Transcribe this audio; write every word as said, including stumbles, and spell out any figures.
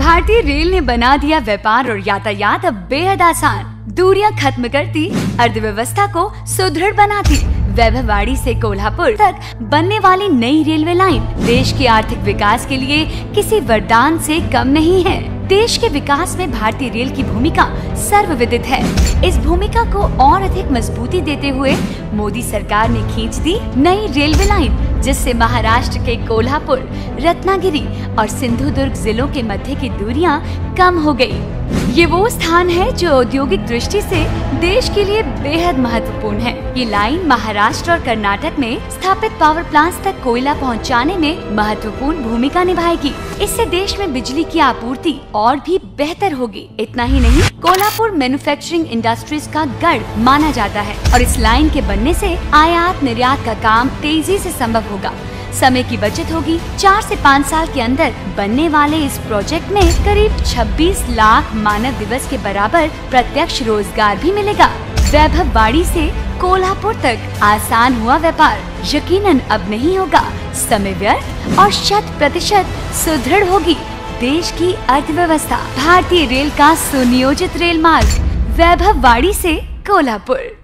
भारतीय रेल ने बना दिया व्यापार और यातायात अब बेहद आसान। दूरियां खत्म करती, अर्थव्यवस्था को सुदृढ़ बनाती। वैभववाड़ी से कोल्हापुर तक बनने वाली नई रेलवे लाइन देश के आर्थिक विकास के लिए किसी वरदान से कम नहीं है। देश के विकास में भारतीय रेल की भूमिका सर्वविदित है। इस भूमिका को और अधिक मजबूती देते हुए मोदी सरकार ने खींच दी नई रेलवे लाइन, जिससे महाराष्ट्र के कोल्हापुर, रत्नागिरी और सिंधुदुर्ग जिलों के मध्य की दूरियां कम हो गई। ये वो स्थान है जो औद्योगिक दृष्टि से देश के लिए बेहद महत्वपूर्ण है। ये लाइन महाराष्ट्र और कर्नाटक में स्थापित पावर प्लांट्स तक कोयला पहुंचाने में महत्वपूर्ण भूमिका निभाएगी। इससे देश में बिजली की आपूर्ति और भी बेहतर होगी। इतना ही नहीं, कोल्हापुर मैन्युफैक्चरिंग इंडस्ट्रीज का गढ़ माना जाता है और इस लाइन के बनने से आयात निर्यात का काम तेजी से संभव होगा। समय की बचत होगी। चार से पाँच साल के अंदर बनने वाले इस प्रोजेक्ट में करीब छब्बीस लाख मानव दिवस के बराबर प्रत्यक्ष रोजगार भी मिलेगा। वैभववाड़ी से कोल्हापुर तक आसान हुआ व्यापार यकीनन अब नहीं होगा। समय व्यर्थ और शत प्रतिशत सुदृढ़ होगी देश की अर्थव्यवस्था। भारतीय रेल का सुनियोजित रेल मार्ग वैभववाड़ी से कोल्हापुर।